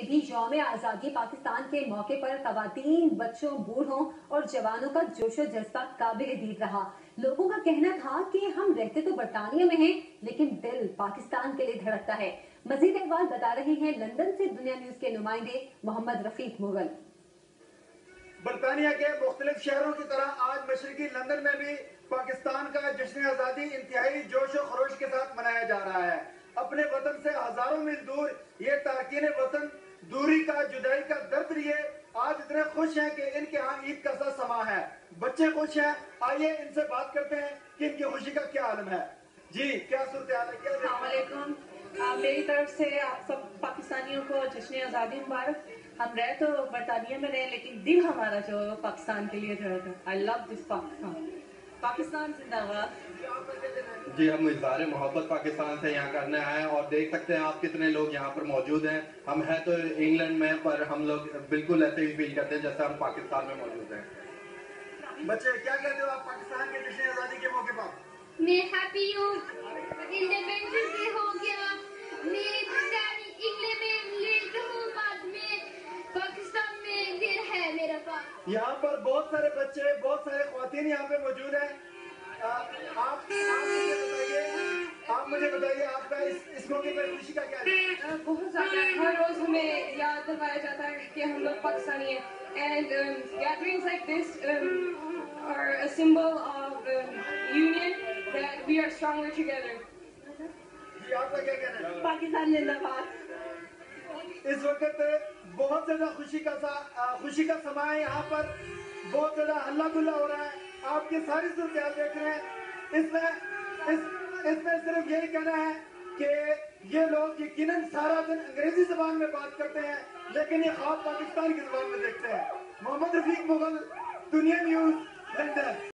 भी यौम आज़ादी पाकिस्तान के मौके पर खवातीन, बच्चों, बूढ़ों और जवानों का जोशो जज्बा काबिल दीद रहा। लोगों का कहना था कि हम रहते तो बरतानिया में हैं, लेकिन दिल पाकिस्तान के लिए धड़कता है। मजीद अहवाल बता रहे हैं लंदन से दुनिया न्यूज के नुमाइंदे मोहम्मद रफीक मुगल। बरतानिया के मुख्तलिफ शहरों की तरह आज मशरकी लंदन में भी पाकिस्तान का जश्न आज़ादी इंतहाई जोश और खरोश के साथ मनाया जा रहा है। अपने वतन से हजारों मील दूर ये तारकीन वतन दूरी का, जुदाई का दर्द लिए आज इतने खुश हैं कि इनके यहाँ ईद का सा समा है। बच्चे खुश हैं। आइए इनसे बात करते हैं कि इनकी खुशी का क्या आलम है। जी, क्या सूरत हाल है? अस्सलामुअलैकुम। मेरी तरफ से आप सब पाकिस्तानियों को जश्न आज़ादी मुबारक। हम रहे तो बरतानिया में रहे, लेकिन दिल हमारा जो पाकिस्तान के लिए धड़का। I love this Pakistan. Pakistan जिंदाबाद। जी, हम इज़हार मोहब्बत पाकिस्तान से यहाँ करने आए हैं और देख सकते हैं आप कितने लोग यहाँ पर मौजूद हैं। हम हैं तो इंग्लैंड में, पर हम लोग बिल्कुल ऐसे ही फील करते हैं जैसे हम पाकिस्तान में मौजूद हैं। बच्चे क्या कहते हो आप पाकिस्तान के जश्न आज़ादी के मौके पर? मैं हैप्पी हूँ, इंडिपेंडेंस डे हो गया। मेरे डैडी इंग्लैंड में लेट हूँ, बाद में पाकिस्तान में दिल है मेरा पास। यहाँ पर बहुत सारे बच्चे, बहुत सारे ख्वातीन यहाँ पे मौजूद हैं। आप मुझे बताइए आपका इस मौके पर खुशी का क्या है? बहुत ज्यादा। हर रोज हमें याद दिलाया जाता है कि हम लोग पाकिस्तानी हैं। And gatherings like this are a symbol of union, that we are stronger together. जी, आपका क्या कहना है? पाकिस्तान जिंदाबाद। इस वक्त बहुत ज्यादा खुशी का समा है। यहाँ पर बहुत ज्यादा हल्ला गुल्ला हो रहा है। आपके सारी सूरत देख रहे हैं। इसमें सिर्फ यही कहना है कि ये लोग यकीनन सारा दिन अंग्रेजी जबान में बात करते हैं, लेकिन ये ख्वाब पाकिस्तान की जबान में देखते हैं। मोहम्मद रफीक मुगल, दुनिया न्यूज, लंदन।